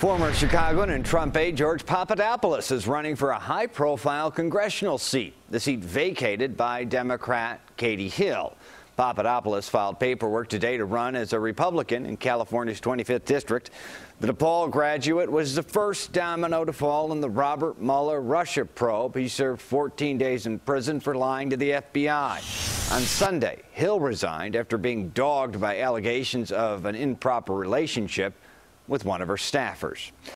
Former Chicagoan and Trump aide George Papadopoulos is running for a high-profile congressional seat, the seat vacated by Democrat Katie Hill. Papadopoulos filed paperwork today to run as a Republican in California's 25th district. The DePaul graduate was the first domino to fall in the Robert Mueller Russia probe. He served 14 days in prison for lying to the FBI. On Sunday, Hill resigned after being dogged by allegations of an improper relationship with one of her staffers.